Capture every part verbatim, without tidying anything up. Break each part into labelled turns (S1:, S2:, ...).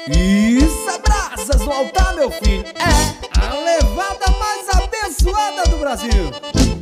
S1: Isso é brasas no altar, meu filho. É a levada mais abençoada do Brasil.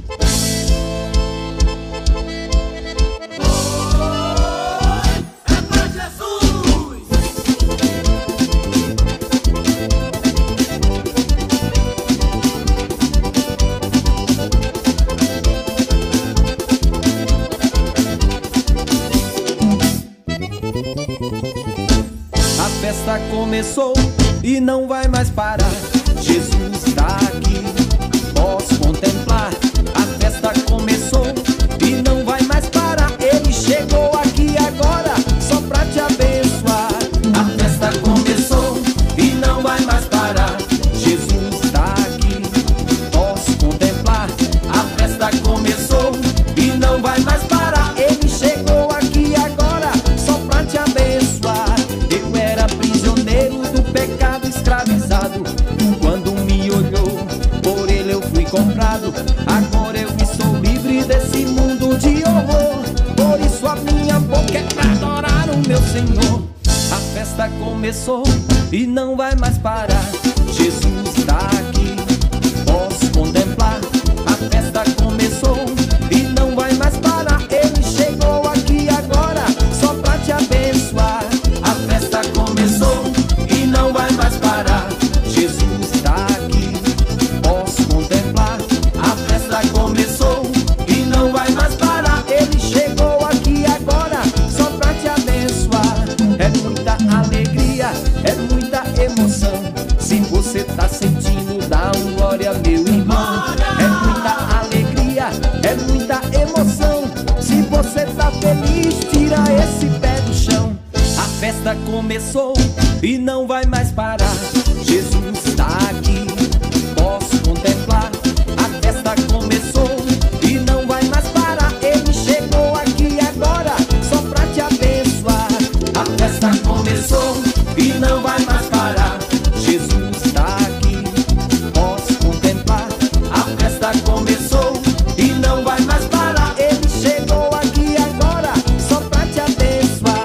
S1: A festa começou e não vai mais parar. Jesus está aqui, posso contemplar. A festa começou e não vai mais parar. Ele chegou aqui agora só pra te abençoar. A festa começou e não vai mais parar. Jesus está aqui, posso contemplar. A festa começou e não vai mais parar. Ele chegou aqui agora só pra te abençoar. Eu era prisioneiro do pecado, escravizado. Quando me olhou, por ele eu fui comprado. Agora eu estou livre desse mundo de horror. Por isso a minha boca é pra adorar o meu Senhor. A festa começou e não vai mais parar. Jesus está aqui, posso contemplar. A festa começou e não vai mais parar. Ele chegou aqui agora só pra te abençoar. A festa começou e não vai mais parar. Jesus está aqui, posso contemplar. A festa começou e não vai mais parar. Ele chegou aqui agora só pra te abençoar. É muita alegria, é muita emoção. Se você tá sentindo, dá um glória, meu irmão. É muita alegria, é muita emoção. Se você tá feliz, tira esse pé do chão. A festa começou e não vai mais parar. Jesus está aqui, posso contemplar. A festa começou e não vai mais parar. Ele chegou aqui agora só pra te abençoar. A festa começou e não vai mais parar. Jesus está aqui, posso contemplar. A festa começou e não vai mais parar. Ele chegou aqui agora só pra te abençoar.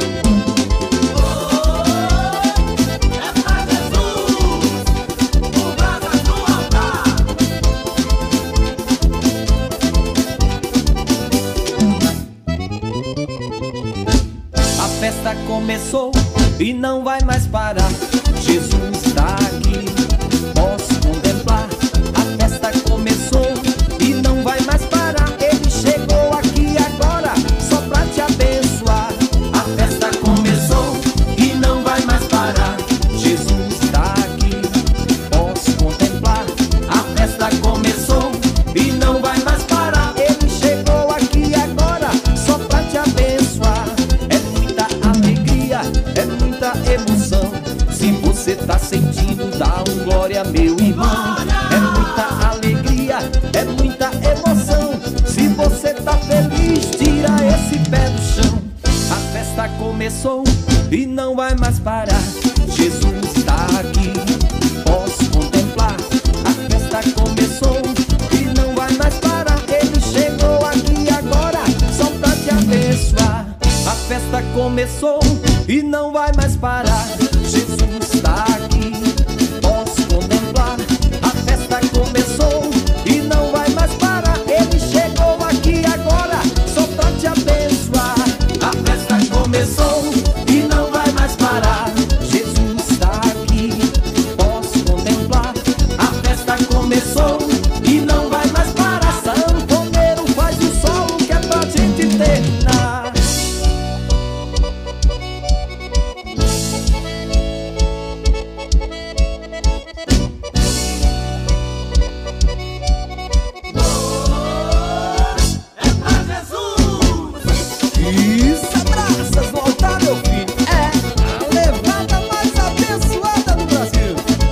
S1: A festa começou e não vai mais parar. Jesus está aqui, posso contemplar. A festa começou e não vai mais parar. Ele chegou aqui agora só pra te abençoar. A festa começou e não vai mais parar. Jesus está aqui, posso contemplar. A festa começou e não vai mais parar. Ele chegou aqui agora só pra te abençoar. É muita alegria, é muita emoção. Se você tá sentindo, dá um glória, meu irmão. É muita alegria, é muita emoção. Se você tá feliz, tira esse pé do chão. A festa começou e não vai mais parar. Jesus está aqui, posso contemplar. A festa começou e não vai mais parar. Ele chegou aqui agora só pra te abençoar. A festa começou e não vai mais parar. Jesus está aqui, posso contemplar. A festa começou e não vai mais parar. Ele chegou aqui agora só pra te abençoar. A festa começou e não vai mais parar. Jesus está aqui, posso contemplar. A festa começou e não vai mais parar. Sanfoneiro, faz o solo que é pra gente terminar. Isso é brasas no altar, meu filho. É a levada mais abençoada do Brasil.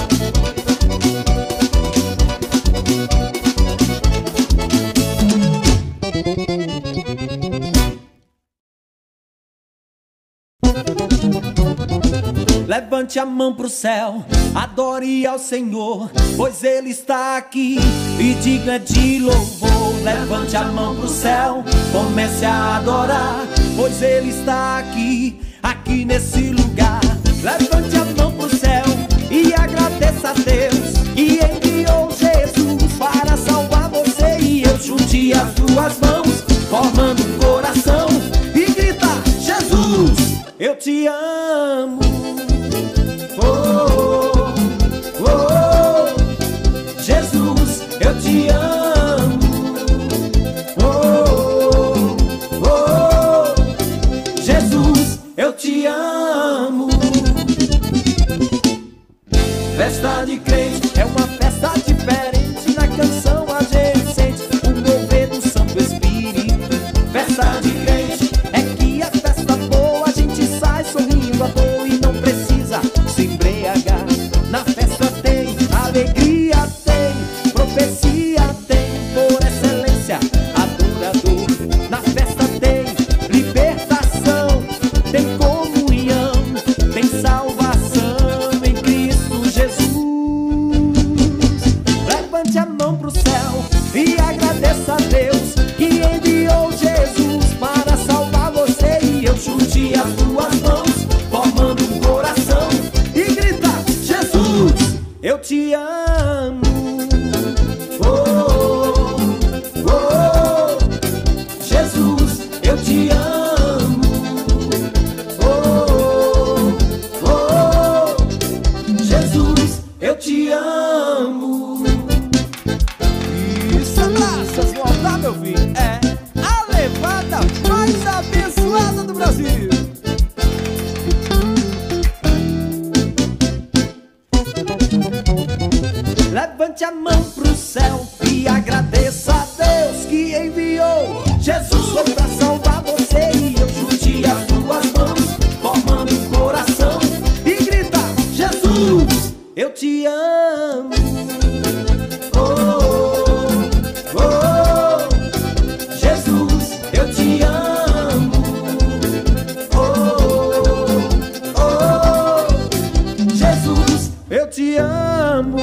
S1: Levante a mão pro céu, adore ao Senhor, pois Ele está aqui e digna de louvor. Levante a mão pro céu, comece a adorar, pois Ele está aqui, aqui nesse lugar. Levante eu te amo. Oh, oh, oh, Jesus, eu te amo. Oh, oh, oh, Jesus, eu te amo. Festa de crente é uma festa diferente. Na canção a gente sente o mover do Santo Espírito. Festa de crente é que a festa boa, a gente sai sorrindo à toa e não precisa se embriagar. Na festa tem alegria, tem profecia, tem por excelência adorador. Na festa tem libertação, tem comunhão, tem salvação em Cristo Jesus. Levante a mão pro céu e agradeça a Deus que enviou Jesus para salvar você. E eu chute as duas mãos, formando um coração, e grita: Jesus, eu te amo. Oh, oh, oh, Jesus, eu te amo. Oh, oh, oh, Jesus, eu te amo. Isso, abraças, voltar, meu filho. É a levada mais abençoada do Brasil. Levante a mão pro céu e agradeça a Deus que enviou Jesus foi pra salvar você. E eu chute as duas mãos, formando um coração, e grita: Jesus, eu te amo. Oh, oh, oh, Jesus, eu te amo. Oh, oh, oh, Jesus, eu te amo.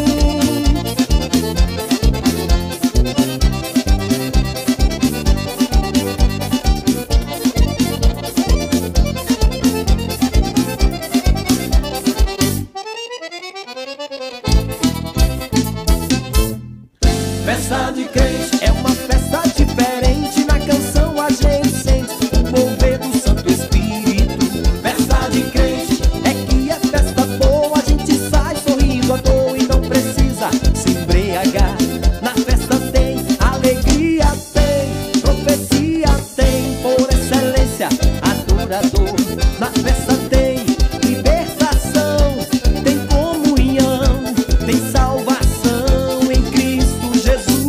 S1: Festa de crente é uma festa diferente. Na canção a gente sente o mover do Santo Espírito. Festa de crente é que é festa boa, a gente sai sorrindo à toa e não precisa se embriagar. Na festa tem alegria, tem profecia, tem por excelência adorador. Na festa tem libertação, tem comunhão, tem salvação em Cristo Jesus.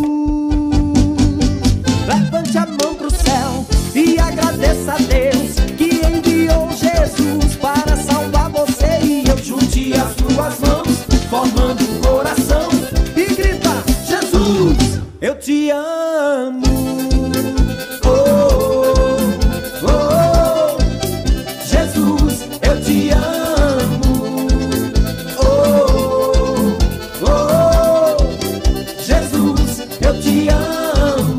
S1: Levante a mão pro céu e agradeça a Deus que enviou Jesus para salvar você. E eu junte as duas mãos, formando um coração, e grita: Jesus, eu te amo. Oh, oh, oh, Jesus, eu te amo. Oh, oh, oh, Jesus, eu te amo.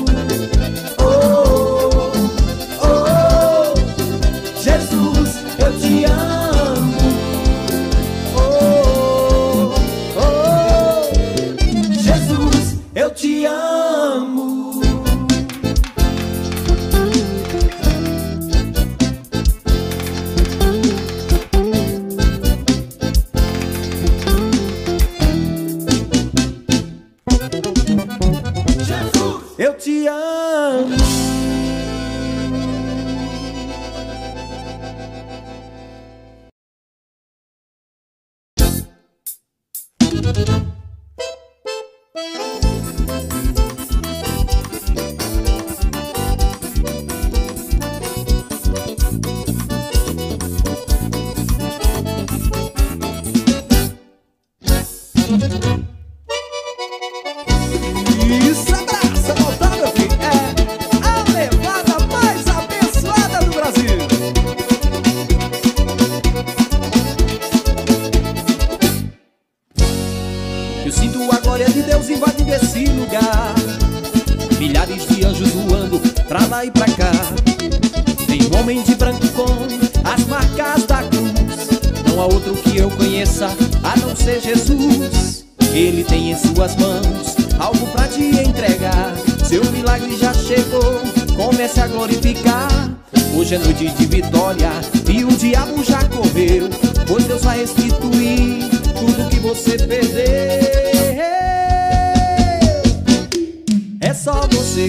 S1: Oh, oh, oh, Jesus, eu te amo. Oh, oh, Jesus, eu te amo. Jesus, eu te amo. Isso, abraça, voltar, meu filho. É a levada mais abençoada do Brasil. Eu sinto a glória de Deus invadindo esse lugar. Milhares de anjos voando pra lá e pra cá. Tem um homem de branco com as marcas da cruz. Não há outro que eu conheça a não ser Jesus. Ele tem em suas mãos algo pra te entregar. Seu milagre já chegou, comece a glorificar. Hoje é noite de vitória e o diabo já correu, pois Deus vai restituir tudo que você perdeu. É só você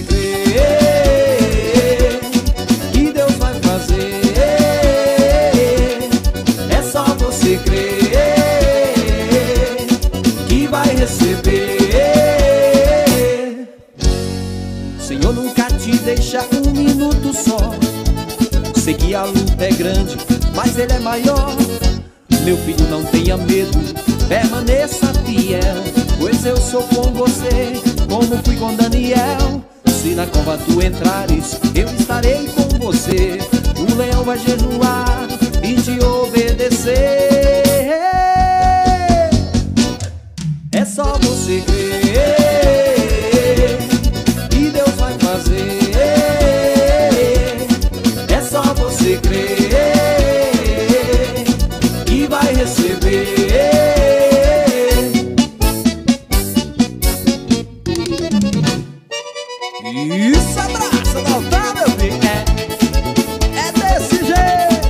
S1: crer que Deus vai fazer. É só você crer que vai receber. O Senhor nunca te deixa um minuto só. Sei que a luta é grande, mas Ele é maior. Meu filho, não tenha medo, permaneça fiel, pois eu sou com você, como fui com Daniel. Se na cova tu entrares, eu estarei com você. O leão vai jejuar e te obedecer. É só você crer que Deus vai fazer. É só você crer que vai receber. Isso, abraça, não tá, meu filho? É, é desse jeito.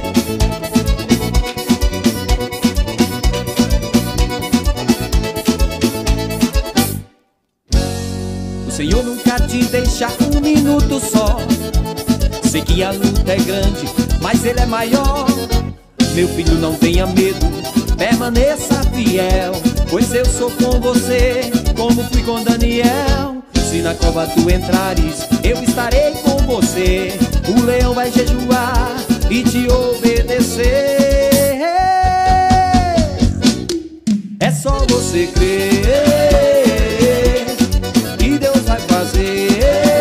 S1: O Senhor nunca te deixa um minuto só. Sei que a luta é grande, mas Ele é maior. Meu filho, não tenha medo, permaneça fiel, pois eu sou com você, como fui com Daniel. Se na cova tu entrares, eu estarei com você. O leão vai jejuar e te obedecer. É só você crer que Deus vai fazer.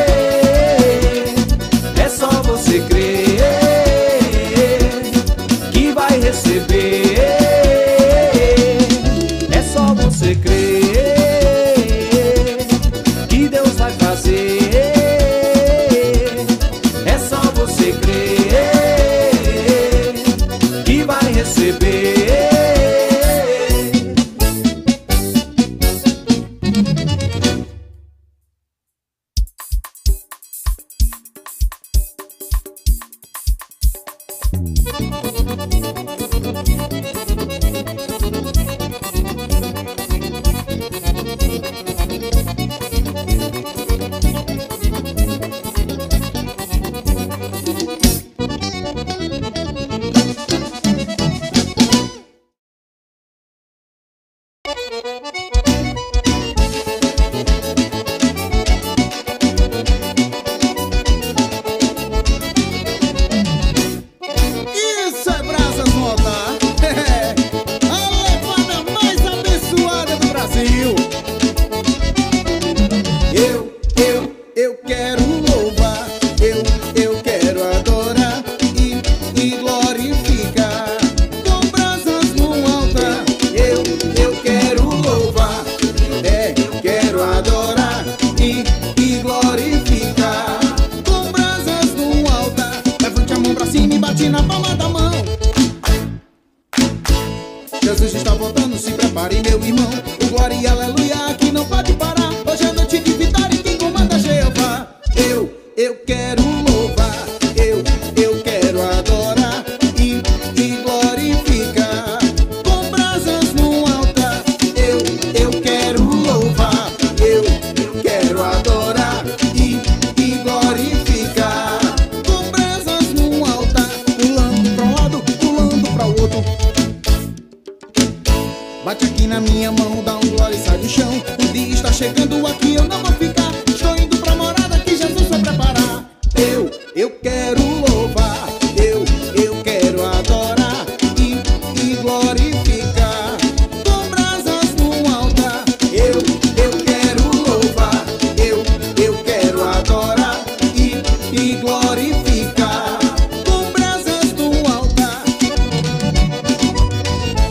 S1: É só você crer que vai receber. É só você crer que Deus vai fazer. É só você crer que vai receber.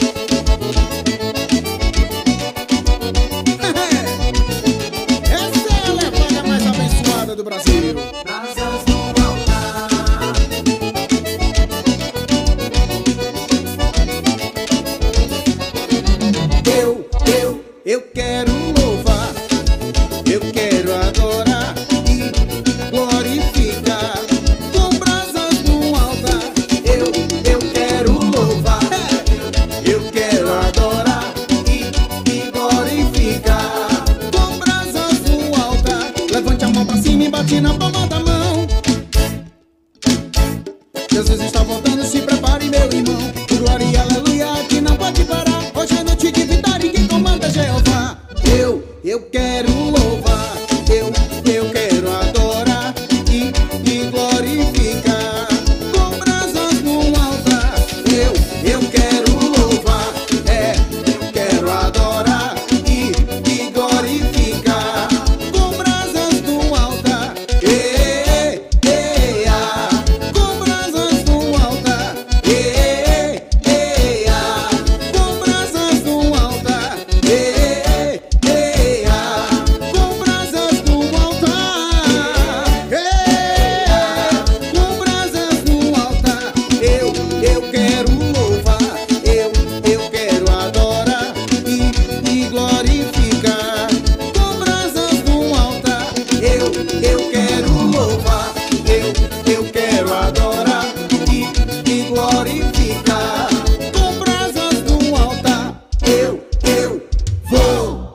S2: Essa
S1: glorificar. Com brasas no altar, eu, eu vou.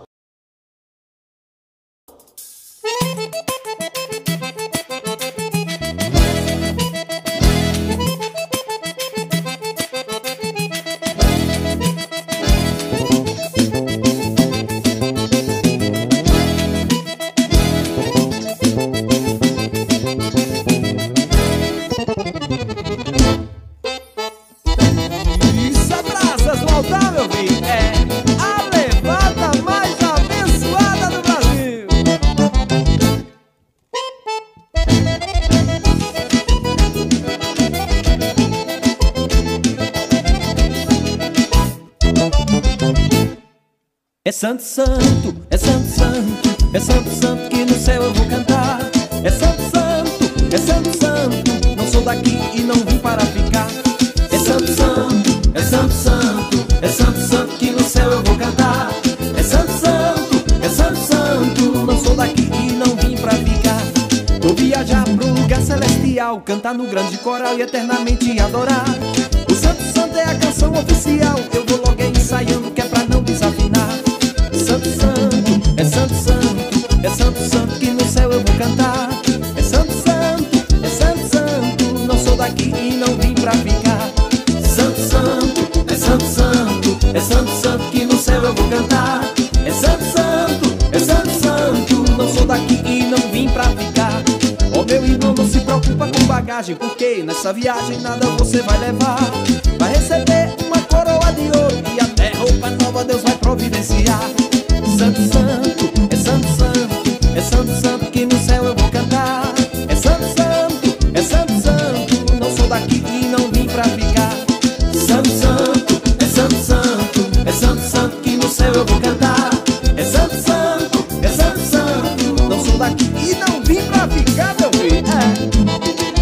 S2: É santo, santo, é santo, santo, é santo, santo que no céu eu vou cantar. É santo, santo, é santo, santo, não sou daqui e não vim para ficar. É santo, santo, é santo, santo, é santo, santo que no céu eu vou cantar. É santo, santo, é santo, santo, não sou daqui e não vim para ficar. Vou viajar pro lugar celestial, cantar no grande coral e eternamente adorar. O santo, santo é a canção oficial, eu vou logo ensaiando que é pra não desafinar. Santo, santo, é santo, santo, é santo, santo que no céu eu vou cantar. É santo, santo, é santo, santo, não sou daqui e não vim pra ficar. Santo, santo, é santo, santo, é santo, santo que no céu eu vou cantar. É santo, santo, é santo, santo, não sou daqui e não vim pra ficar. Ó meu irmão, não se preocupa com bagagem, porque nessa viagem nada você vai levar. Vai receber uma coroa de ouro e até roupa nova Deus vai providenciar. Santo, santo, é santo, santo, é santo, santo que no céu eu vou cantar. É santo, santo, é santo, santo, não sou daqui e não vim pra ficar. Santo, santo, é santo, santo, é santo, santo que no céu eu vou cantar. É santo, santo, é santo, santo, não sou daqui e não vim pra ficar, meu filho. É.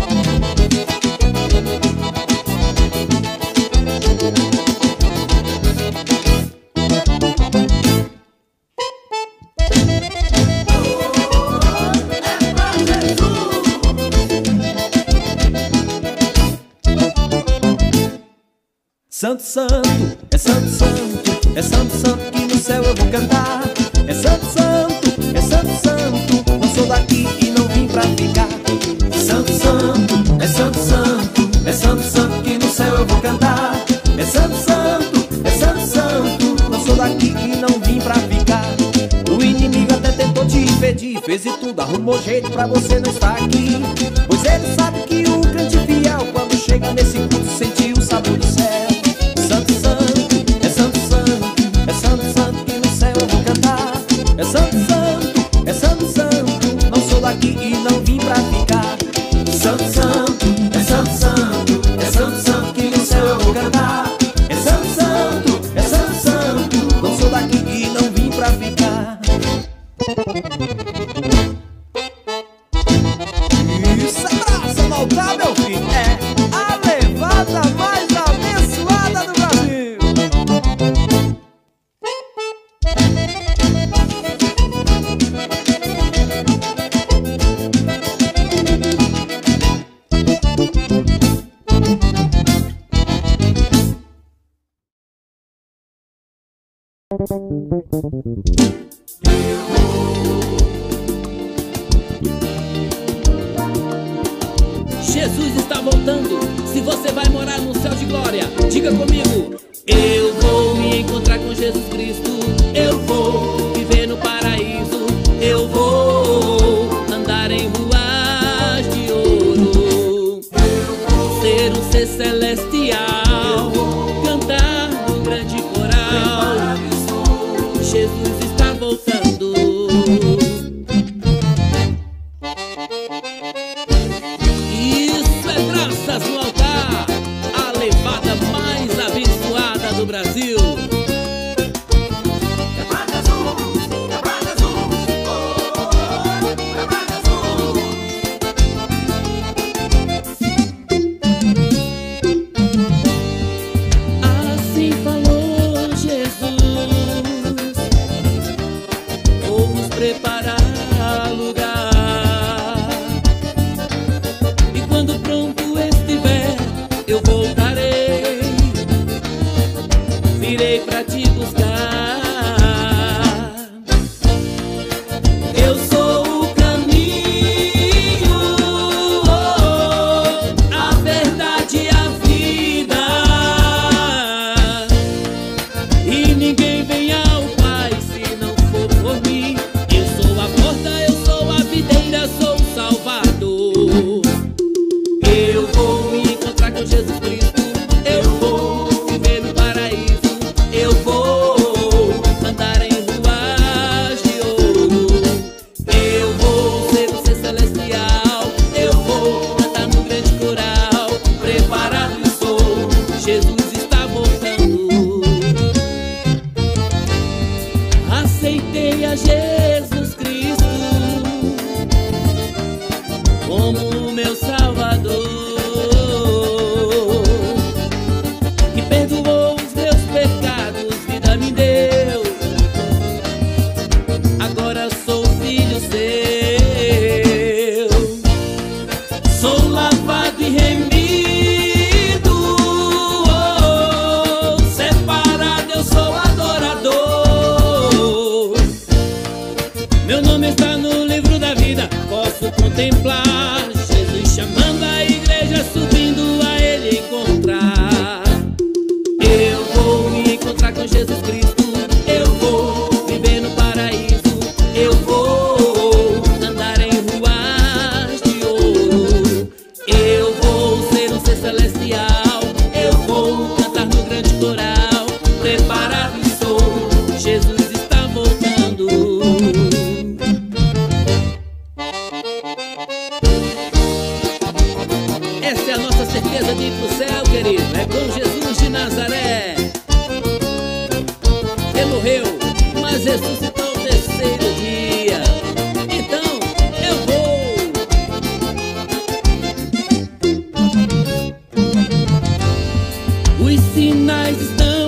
S2: Santo, santo, é santo, santo, é santo, santo que no céu eu vou cantar. É santo, santo, é santo, santo, não sou daqui e não vim pra ficar. Santo, santo, é santo, santo, é santo, santo que no céu eu vou cantar. É santo, santo, é santo, santo, não sou daqui e não vim pra ficar. O inimigo até tentou te impedir, fez de tudo, arrumou jeito pra você não estar aqui. Pois ele sabe que o crente fiel, quando chega nesse culto, sentiu o sabor do céu. Santo, santo, é santo, santo, é santo, santo que no céu eu vou cantar. É santo, santo, é santo, santo, não sou daqui e não vim pra ficar. Santo, santo, é santo, santo, é santo, santo que no céu eu vou cantar. É santo, santo, é santo, santo, não sou daqui e não vim pra ficar. Isso é braça, malta, meu filho. É a levada mais abençoada do Brasil.
S3: Jesus está voltando. Se você vai morar no céu de glória, diga comigo: eu vou me encontrar com Jesus Cristo. Eu vou viver no paraíso. Eu vou andar em ruas de ouro. Ser um ser celestial, cantar no grande coral. Jesus está voltando. Isso é graças no altar, a levada mais abençoada do Brasil. Os sinais estão